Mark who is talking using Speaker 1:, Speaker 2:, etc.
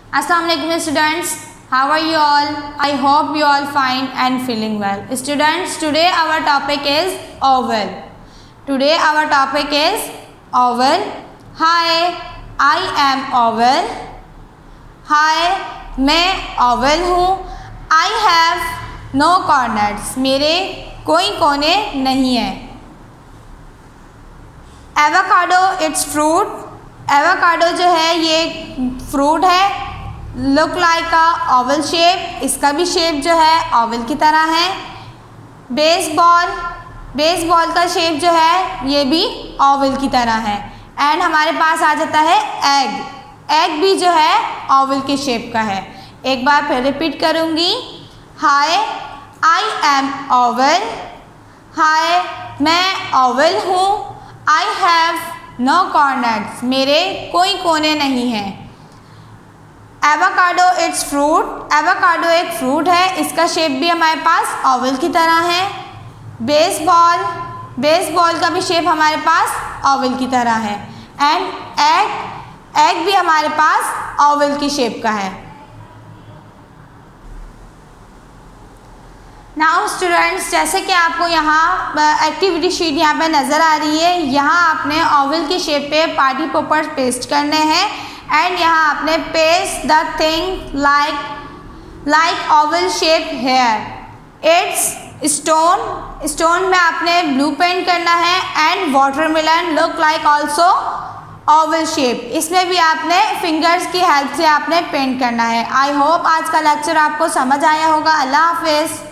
Speaker 1: Assalamu alaikum students. How are you all? I hope you all fine and feeling well. Students, today our topic is oval. Today our topic is oval. Hi, I am oval. Hi, मैं oval हूँ. I have no corners. मेरे कोई कोने नहीं हैं. Avocado, it's fruit. Avocado जो है ये फ्रूट है. Look like a oval shape, इसका भी शेप जो है ओवल की तरह है. बेसबॉल का शेप जो है ये भी ओवल की तरह है. एंड हमारे पास आ जाता है एग भी जो है ओवल के शेप का है. एक बार फिर रिपीट करूँगी. हाय, आई एम ओवल. हाय, मैं ओवल हूँ. आई हैव नो कॉर्नर्स, मेरे कोई कोने नहीं हैं. Avocado it's fruit. एवोकाडो एक फ्रूट है, इसका शेप भी हमारे पास ओवल की तरह है. बेसबॉल का भी शेप हमारे पास ओवल की तरह है. एंड एग भी हमारे पास ओवल की शेप का है. नाउ स्टूडेंट्स, जैसे कि आपको यहाँ एक्टिविटी शीट यहाँ पे नज़र आ रही है, यहाँ आपने ओवल की शेप पे पार्टी पेपर्स पेस्ट करने हैं. एंड यहाँ आपने paste the thing like oval shape here. It's stone में आपने ब्लू पेंट करना है. And watermelon look like also oval shape, इसमें भी आपने फिंगर्स की हेल्प से आपने पेंट करना है. आई होप आज का लेक्चर आपको समझ आया होगा. अल्लाह हाफिज़.